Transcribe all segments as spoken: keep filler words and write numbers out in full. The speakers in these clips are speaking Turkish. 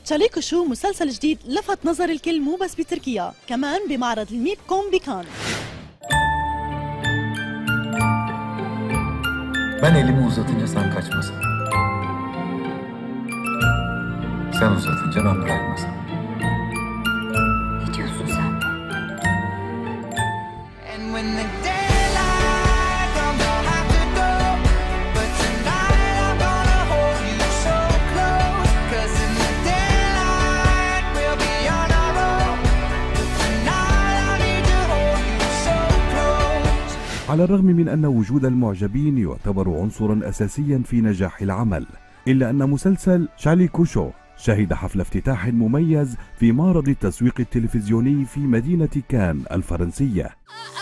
تشاليكو شو مسلسل جديد لفت نظر الكل مو بس بتركيا، كمان بمعرض الميب كوم بكان. Ben elimi uzatınca sen kaçmasın. Sen uzatınca ben bırakmasam. Ne diyorsun sen? على الرغم من أن وجود المعجبين يعتبر عنصرا أساسيا في نجاح العمل، إلا أن مسلسل تشاليكو شو شهد حفل افتتاح مميز في معرض التسويق التلفزيوني في مدينة كان الفرنسية.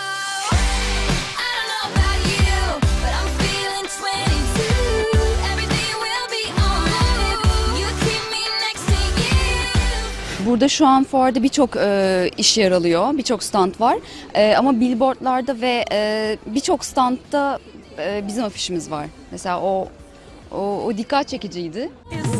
Burada şu an fuarda birçok e, iş yer alıyor, birçok stand var. E, ama billboardlarda ve e, birçok standta e, bizim afişimiz var. Mesela o o, o dikkat çekiciydi.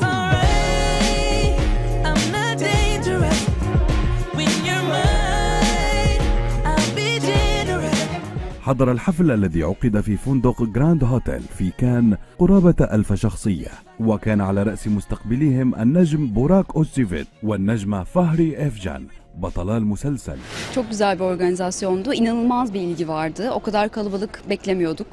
حضر الحفل الذي عقد في فندق جراند هوتيل في كان قرابة ألف شخصية، وكان على رأس مستقبليهم النجم بوراك أوزيفيت والنجمة فهري إفجان بطلا المسلسل. Çok güzel bir organizasyondu. İnanılmaz bir ilgi vardı. O kadar kalabalık beklemiyorduk.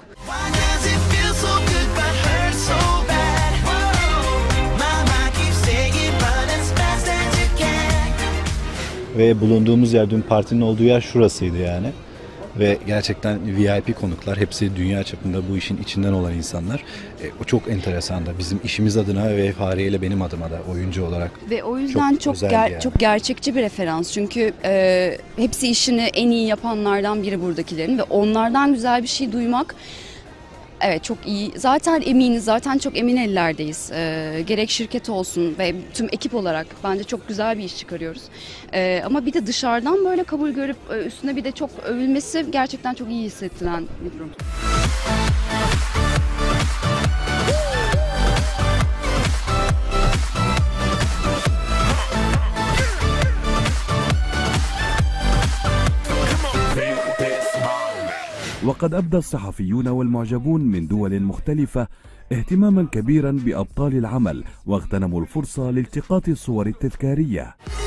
Ve bulunduğumuz yer, dün partinin olduğu yer şurasıydı yani. Ve gerçekten V I P konuklar, hepsi dünya çapında bu işin içinden olan insanlar. E, o çok enteresan da bizim işimiz adına ve Fahriye ile benim adıma da oyuncu olarak. Ve o yüzden çok çok, ger yani. çok gerçekçi bir referans. Çünkü e, hepsi işini en iyi yapanlardan biri buradakilerin ve onlardan güzel bir şey duymak. Evet, çok iyi. Zaten eminiz, zaten çok emin ellerdeyiz. Ee, gerek şirket olsun ve tüm ekip olarak bence çok güzel bir iş çıkarıyoruz. Ee, ama bir de dışarıdan böyle kabul görüp üstüne bir de çok övülmesi gerçekten çok iyi hissettiren bir durum. وقد أبدى الصحفيون والمعجبون من دول مختلفة اهتماما كبيرا بأبطال العمل، واغتنموا الفرصة لالتقاط الصور التذكارية.